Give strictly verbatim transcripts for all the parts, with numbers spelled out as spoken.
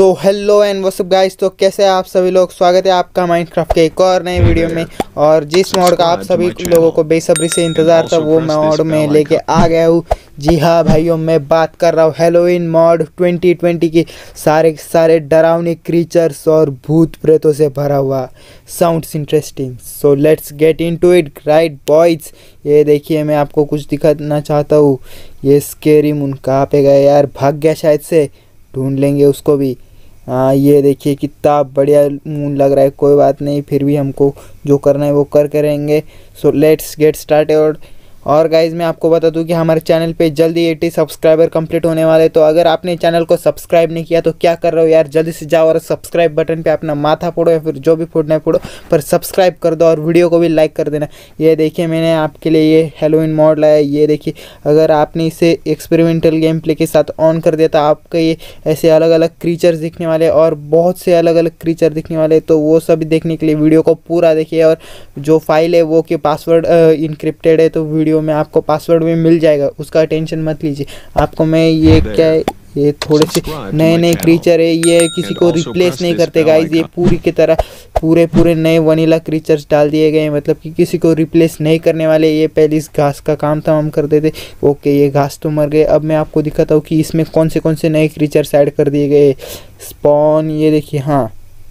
So hello and what's up guys. तो कैसे हैं आप सभी लोग। स्वागत है आपका माइनक्राफ्ट के एक और नए वीडियो में। और जिस मॉड का आप सभी लोगों को बेसब्री से इंतज़ार था वो मॉड में लेके आ गया हूँ। जी हाँ भाइयों, मैं बात कर रहा हूँ हैलोवीन मॉड ट्वेंटी ट्वेंटी की। सारे सारे डरावने क्रीचर्स और भूत प्रेतों से भरा हुआ। Sounds interesting, so let's get into it right boys. ये देखिए, मैं आपको कुछ दिखाना चाहता हूँ। ये स्केरी मून कहाँ पे गया यार, भाग गया शायद से, ढूंढ लेंगे उसको भी। हाँ ये देखिए कितना बढ़िया मून लग रहा है। कोई बात नहीं, फिर भी हमको जो करना है वो कर करेंगे। So let's get started. और गाइज़ मैं आपको बता दूं कि हमारे चैनल पे जल्दी अस्सी सब्सक्राइबर कंप्लीट होने वाले। तो अगर आपने चैनल को सब्सक्राइब नहीं किया तो क्या कर रहे हो यार, जल्दी से जाओ और सब्सक्राइब बटन पे अपना माथा फोड़ो या फिर जो भी फोड़ना है फोड़ो, पर सब्सक्राइब कर दो और वीडियो को भी लाइक कर देना। ये देखिए मैंने आपके लिए ये हैलोवीन मॉड लाया। ये देखिए, अगर आपने इसे एक्सपेरिमेंटल गेम प्ले के साथ ऑन कर दिया तो आपको ये ऐसे अलग अलग क्रीचर्स दिखने वाले और बहुत से अलग अलग क्रीचर दिखने वाले। तो वो सभी देखने के लिए वीडियो को पूरा देखिए। और जो फाइल है वो कि पासवर्ड इनक्रिप्टेड है, तो वीडियो में आपको पासवर्ड भी मिल जाएगा, उसका टेंशन मत लीजिए। आपको मैं ये क्या है, ये थोड़े से नए नए क्रीचर है, ये किसी को रिप्लेस नहीं करते गाइज। ये पूरी की तरह पूरे पूरे नए वनीला क्रीचर्स डाल दिए गए हैं, मतलब कि किसी को रिप्लेस नहीं करने वाले। ये पहले इस घास का काम था, हम करते थे। ओके, ये घास तो मर गए। अब मैं आपको दिखाता हूँ कि इसमें कौन से कौन से नए क्रीचर्स ऐड कर दिए गए। स्पॉन, ये देखिए, हाँ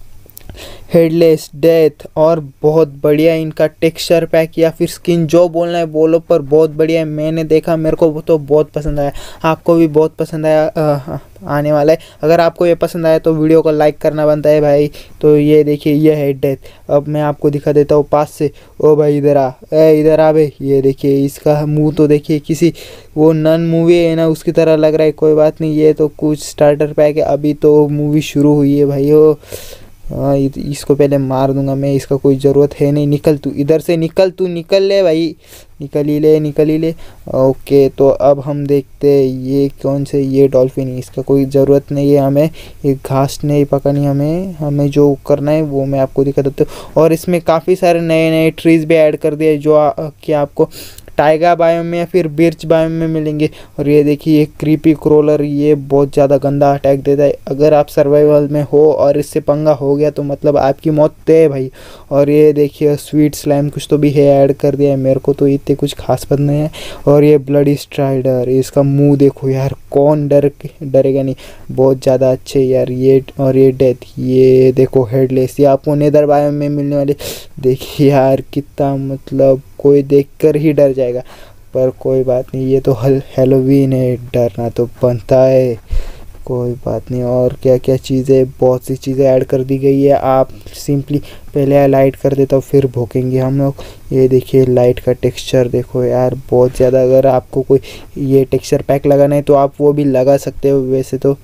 हेडलेस, डेथ, और बहुत बढ़िया इनका टेक्सचर पैक या फिर स्किन जो बोलना है बोलो, पर बहुत बढ़िया है। मैंने देखा, मेरे को तो बहुत पसंद आया, आपको भी बहुत पसंद आया आ, आने वाला है। अगर आपको ये पसंद आया तो वीडियो को लाइक करना बनता है भाई। तो ये देखिए, ये है डेथ। अब मैं आपको दिखा देता हूँ पास से। ओ भाई इधर आ, ए इधर आ भाई। ये देखिए इसका मुंह तो देखिए किसी वो नन मूवी है ना उसकी तरह लग रहा है। कोई बात नहीं, ये तो कुछ स्टार्टर पैक है, अभी तो मूवी शुरू हुई है भाई। हो हाँ, इसको पहले मार दूंगा मैं, इसका कोई ज़रूरत है नहीं। निकल तू इधर से, निकल तू, निकल ले भाई, निकल ही ले, निकल ही ले। ओके, तो अब हम देखते हैं ये कौन से, ये डॉल्फिन है, इसका कोई ज़रूरत नहीं है हमें। ये घास नहीं पकड़नी हमें, हमें जो करना है वो मैं आपको दिखा देता हूँ। और इसमें काफ़ी सारे नए नए ट्रीज़ भी ऐड कर दिए जो आ, कि आपको टाइगा बायोम में या फिर बिर्च बायोम में मिलेंगे। और ये देखिए ये क्रीपी क्रोलर, ये बहुत ज़्यादा गंदा अटैक देता है। अगर आप सर्वाइवल में हो और इससे पंगा हो गया तो मतलब आपकी मौत तय है भाई। और ये देखिए स्वीट स्लाइम कुछ तो भी है, ऐड कर दिया है। मेरे को तो इतने कुछ खास पसंद नहीं है। और ये ब्लडी स्ट्राइडर, इसका मुंह देखो यार, कौन डर डरेगा नहीं, बहुत ज़्यादा अच्छे यार ये। और ये डेथ, ये देखो हेडलेस, ये आपको नेदर बायोम में मिलने वाले। देखिए यार कितना, मतलब कोई देखकर ही डर जाएगा, पर कोई बात नहीं, ये तो हैलोवीन है, डरना तो बनता है, कोई बात नहीं। और क्या क्या चीज़ें, बहुत सी चीज़ें ऐड कर दी गई है। आप सिंपली पहले लाइट कर देता हूँ फिर भोंकेंगे हम लोग। ये देखिए लाइट का टेक्सचर देखो यार, बहुत ज़्यादा। अगर आपको कोई ये टेक्सचर पैक लगाना है तो आप वो भी लगा सकते हो वैसे तो।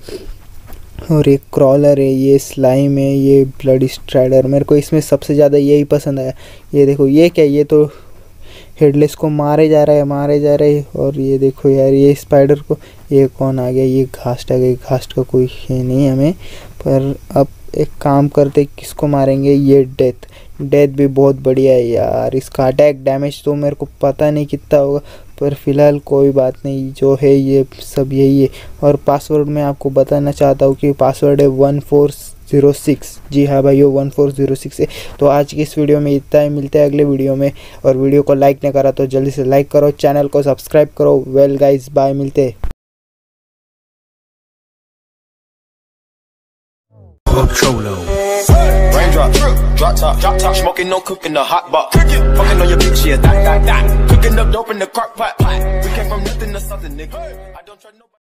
और ये क्रॉलर है, ये स्लाइम है, ये ब्लडी स्ट्राइडर, मेरे को इसमें सबसे ज़्यादा यही पसंद आया। ये देखो ये क्या, ये तो हेडलेस को मारे जा रहा है, मारे जा रहे हैं। और ये देखो यार ये स्पाइडर को, ये कौन आ गया, ये घास्ट आ गई। घास्ट का कोई है नहीं हमें, पर अब एक काम करते, किसको मारेंगे, ये डेथ। डेथ भी बहुत बढ़िया है यार, इसका अटैक डैमेज तो मेरे को पता नहीं कितना होगा, पर फिलहाल कोई बात नहीं, जो है ये सब यही है। और पासवर्ड मैं आपको बताना चाहता हूँ कि पासवर्ड है वन फोर ज़ीरो सिक्स। जी हाँ भाइयों, वन फोर ज़ीरो सिक्स है। तो आज की इस वीडियो में इतना ही, मिलते हैं अगले वीडियो में। और वीडियो को लाइक नहीं करा तो जल्दी से लाइक करो, चैनल को सब्सक्राइब करो। वेल गाइस, बाय, मिलते हैं। Raindrop, drop top, drop top, smoking, no cooking, the hot box. Fucking on your bitch, yeah, that, that, that. Cooking up dope in the crock pot. We came from nothing to something, nigga. I don't try nobody.